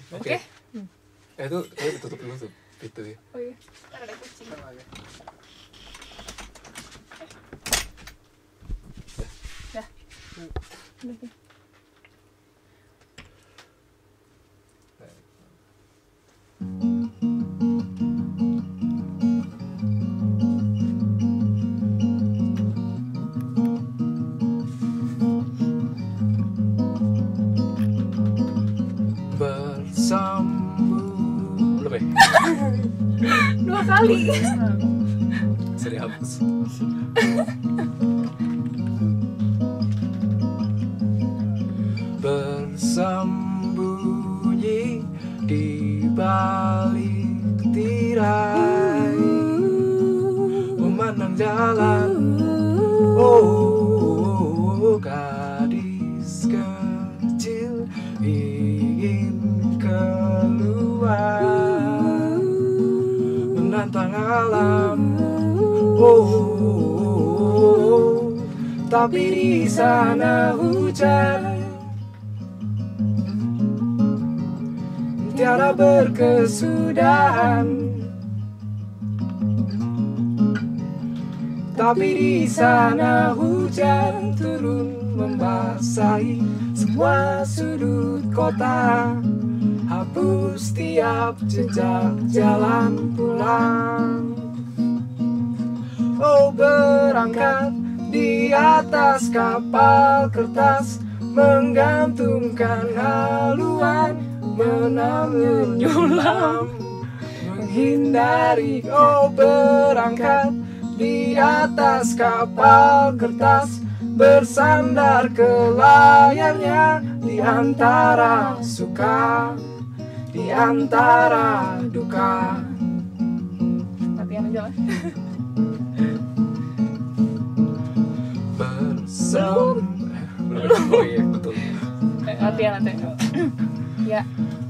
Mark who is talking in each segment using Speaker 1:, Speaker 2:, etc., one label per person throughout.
Speaker 1: Oke. Itu kayak ditutup dulu tuh pintu ya.
Speaker 2: Oh iya. Kan ada kucing. Dah. Udah.
Speaker 1: Bersambung belum ya?
Speaker 2: 2 kali.
Speaker 1: Bisa dihapus. Bersembunyi di balik tirai, memandang jalan. Oh, gadis kecil ingin keluar, menantang alam. Oh, tapi di sana hujan tiada berkesudahan. Tapi di sana hujan turun membasahi semua sudut kota, hapus tiap jejak jalan pulang. Oh, berangkat di atas kapal kertas, menggantungkan haluan, menyulam, menghindari. Oh, berangkat di atas kapal kertas, bersandar ke layarnya, di antara suka, di antara duka.
Speaker 2: Latihan aja lah.
Speaker 1: Belum. Oh iya betul.
Speaker 2: Latihan. Ya.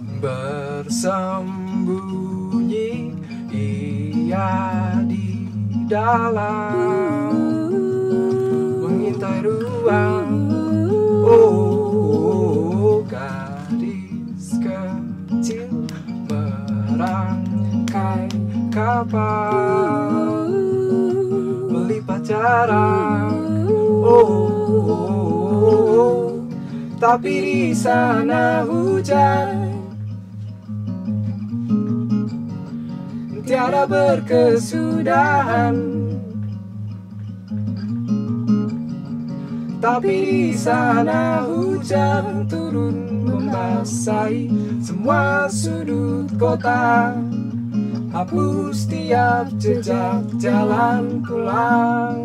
Speaker 1: Bersembunyi ia di dalam, mengintai ruang. Oh, gadis kecil merangkai kapal, melipat jarak. Oh, tapi di sana hujan tiada berkesudahan. Tapi di sana hujan turun membasahi semua sudut kota, hapus tiap jejak jalan pulang.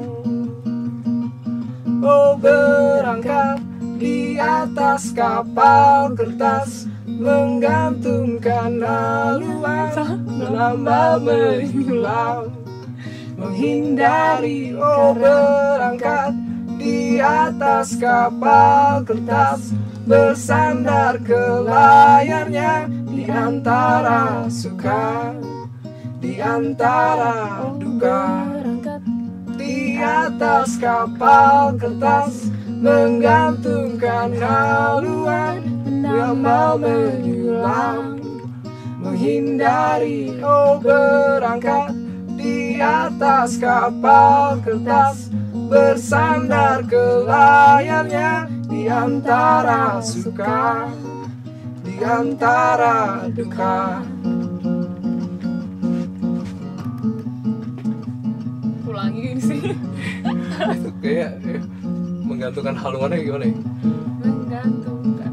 Speaker 1: Oh, berangkat di atas kapal kertas, menggantungkan haluan, menambal menyulam, menghindari. Oh, berangkat di atas kapal kertas, bersandar ke layarnya, di antara suka, di antara duka. Di atas kapal kertas, menggantungkan haluan, menambal menyulam, menghindari. Oh, berangkat di atas kapal kertas, bersandar ke layarnya, di antara suka, di antara duka.
Speaker 2: Ulangi gini sih.
Speaker 1: Itu kayak menggantungkan haluannya gimana ya?
Speaker 2: Menggantungkan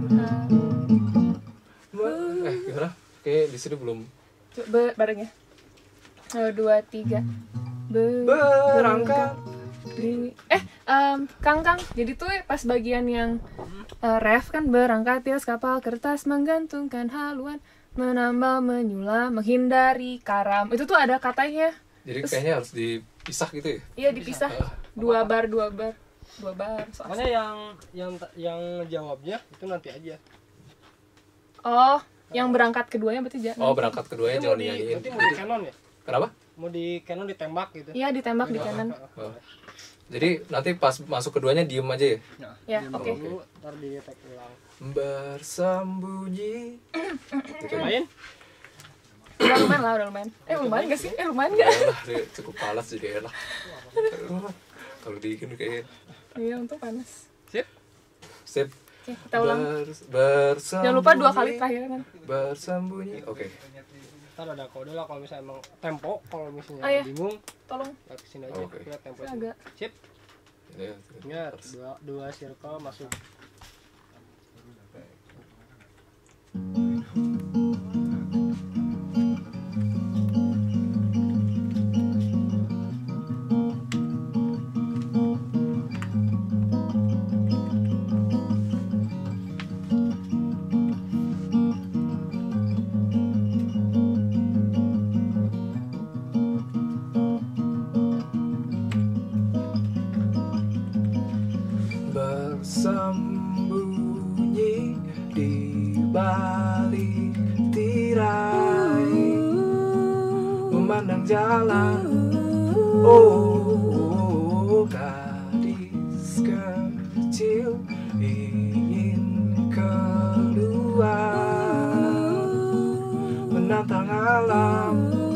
Speaker 1: Gimana? Kayak di sini belum.
Speaker 2: Coba bareng ya. 2, 3.
Speaker 1: Berangkat.
Speaker 2: Kang. Jadi tuh pas bagian yang ref kan, berangkat di atas kapal kertas, menggantungkan haluan, menambal menyulam, menghindari karam. Itu tuh ada katanya.
Speaker 1: Jadi kayaknya harus dipisah gitu ya?
Speaker 2: Iya, dipisah. 2 bar.
Speaker 3: Soalnya yang jawabnya itu nanti aja.
Speaker 2: Oh, yang berangkat keduanya berarti jangan.
Speaker 1: Oh, berangkat keduanya jangan dinyanyiin.
Speaker 3: Berarti mau di canon ya?
Speaker 1: Kenapa?
Speaker 3: Mau di canon ditembak gitu.
Speaker 2: Iya, ditembak di kanan.
Speaker 1: Oh. Jadi nanti pas masuk keduanya diem aja ya?
Speaker 2: Ya,
Speaker 3: Diem
Speaker 2: oke.
Speaker 3: dulu, ntar di tag ulang.
Speaker 1: bersembunyi. Gitu.
Speaker 3: Main?
Speaker 2: Udah lumayan lah, udah lumayan. Lumayan gak sih? Lumayan gak?
Speaker 1: Elah, dia cukup panas jadi enak. Kalau dingin kayak
Speaker 2: Iya, untuk panas.
Speaker 3: Sip.
Speaker 1: sip.
Speaker 2: Oke, kita ulang.
Speaker 1: Bersembunyi.
Speaker 2: Jangan lupa 2 kali terakhir kan.
Speaker 1: Bersembunyi. Oke.
Speaker 3: Ntar ada kode lah kalau misalnya emang tempo, kalau misalnya
Speaker 2: Oh, iya.
Speaker 3: bingung
Speaker 2: Tolong
Speaker 3: ya kesini aja.
Speaker 1: Oke.
Speaker 3: Lihat tempo.
Speaker 2: agak.
Speaker 3: Sip.
Speaker 1: Ya,
Speaker 3: Ingat, dua circle masuk.
Speaker 1: bersembunyi di balik tirai, memandang jalan. Oh, gadis kecil ingin keluar menantang alam.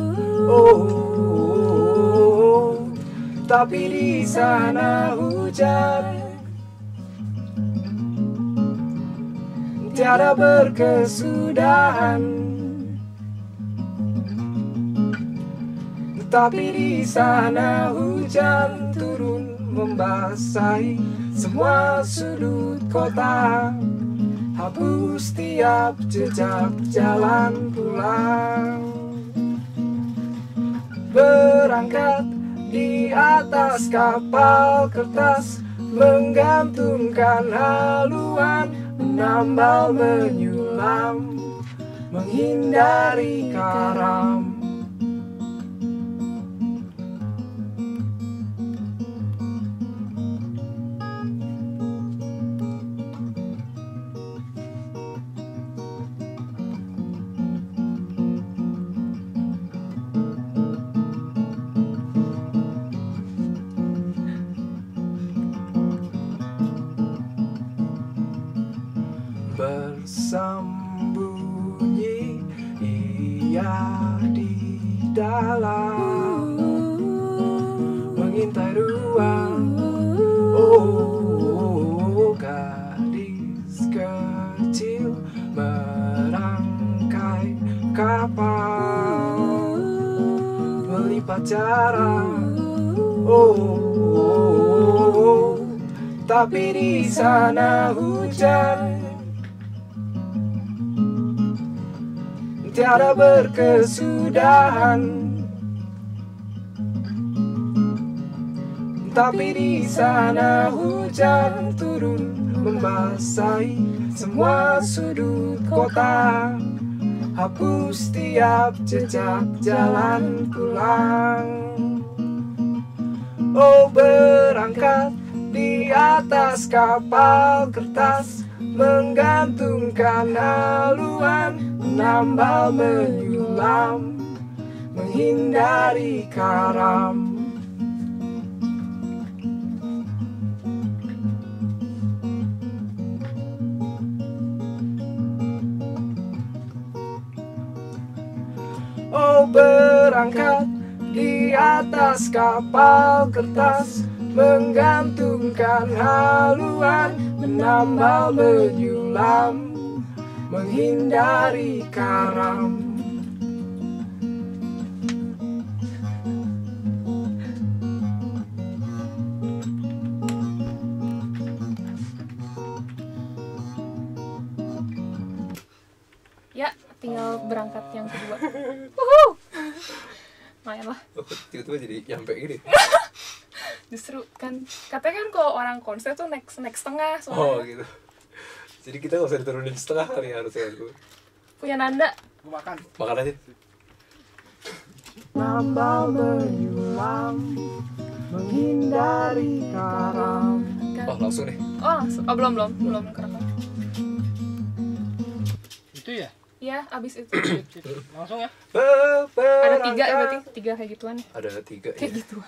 Speaker 1: Oh, tapi di sana hujan tiada berkesudahan, tapi di sana hujan turun membasahi semua sudut kota, hapus tiap jejak jalan pulang. Berangkat di atas kapal kertas, menggantungkan haluan, menambal menyulam, menghindari karam. Bersembunyi ia di dalam, mengintai ruang. Oh, gadis kecil merangkai kapal, melipat jarak. Oh, tapi di sana hujan tiada berkesudahan, tapi di sana hujan turun membasahi semua sudut kota, hapus tiap jejak jalan pulang. Oh, berangkat di atas kapal kertas, menggantungkan haluan, menambal menyulam, menghindari karam. Oh, berangkat di atas kapal kertas, menggantungkan haluan, menambal menyulam, menghindari karam.
Speaker 2: Ya, tinggal berangkat yang kedua. Lumayan lah.
Speaker 1: Tiba-tiba jadi nyampe gini.
Speaker 2: Justru kan katanya kan kalau orang konser tuh naik setengah soalnya.
Speaker 1: Oh gitu. Jadi kita gak usah diturunin setengah kali harusnya itu.
Speaker 2: Punya Nanda.
Speaker 3: Makan.
Speaker 1: Makan aja.
Speaker 4: Nambal menyulam, menghindari karam.
Speaker 1: Oh langsung nih.
Speaker 2: Oh langsung. Oh belum kerekam.
Speaker 3: Itu ya?
Speaker 2: Iya, abis itu.
Speaker 3: Langsung ya?
Speaker 2: Ada 3 berarti 3 kayak gituan.
Speaker 1: Ada 3
Speaker 2: Kayak
Speaker 1: ya.
Speaker 2: gituan.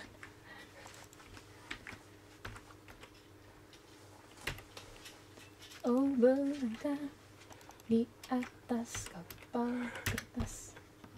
Speaker 2: Oh berangkat di atas kapal kertas.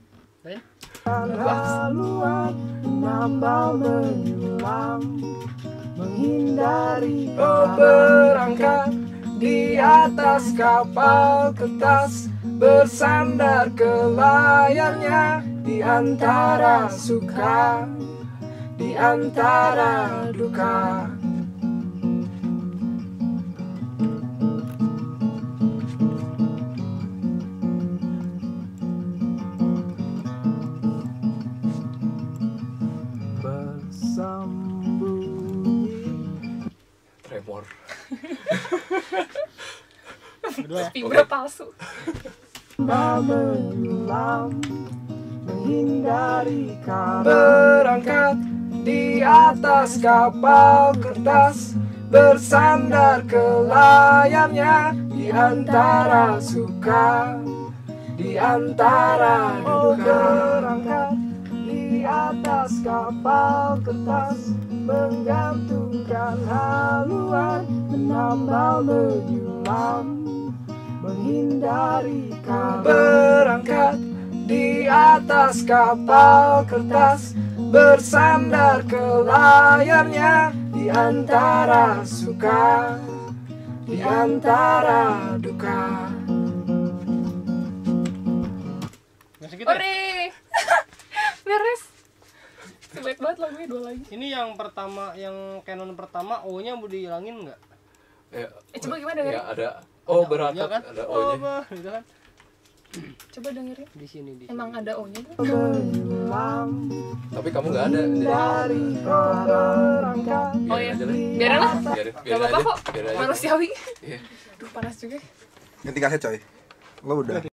Speaker 4: Haluan menambal menyulam menghindari
Speaker 1: Oh berangkat di atas kapal kertas bersandar ke layarnya di antara suka di antara duka. Tremor.
Speaker 3: Berdua ya.
Speaker 2: Fibra palsu.
Speaker 4: menyulam menghindari karang
Speaker 1: Berangkat di atas kapal kertas bersandar ke layarnya di antara suka di antara duka.
Speaker 4: berangkat di atas kapal kertas menggantungkan haluan menambal menyulam menghindari karang
Speaker 1: Berangkat di atas kapal kertas bersandar ke layarnya di antara suka di antara duka.
Speaker 3: Masih gitu ya?
Speaker 2: Ore. Beres. Baik banget lagunya 2 lagi.
Speaker 3: Ini yang pertama, yang canon pertama O-nya mau dihilangin nggak?
Speaker 1: Ya,
Speaker 2: Coba gimana dengerin?
Speaker 1: ya ada oh berangkat
Speaker 3: O-nya kan?
Speaker 1: ada
Speaker 3: Oh,
Speaker 1: O-nya.
Speaker 3: gitu kan?
Speaker 2: Coba dengerin.
Speaker 3: Di sini di
Speaker 2: Emang
Speaker 3: sini.
Speaker 2: ada O-nya tuh?
Speaker 4: menyulam
Speaker 1: Tapi kamu nggak ada.
Speaker 4: dari berangkat
Speaker 2: Oh iya.
Speaker 1: Aja lah.
Speaker 2: Biarin lah.
Speaker 1: Biarin
Speaker 2: Gak apa-apa
Speaker 1: aja.
Speaker 2: kok.
Speaker 1: Biarin aja.
Speaker 2: Manusiawi.
Speaker 1: Iya.
Speaker 2: Duh panas juga.
Speaker 5: Ganti kaset coy. Lo udah.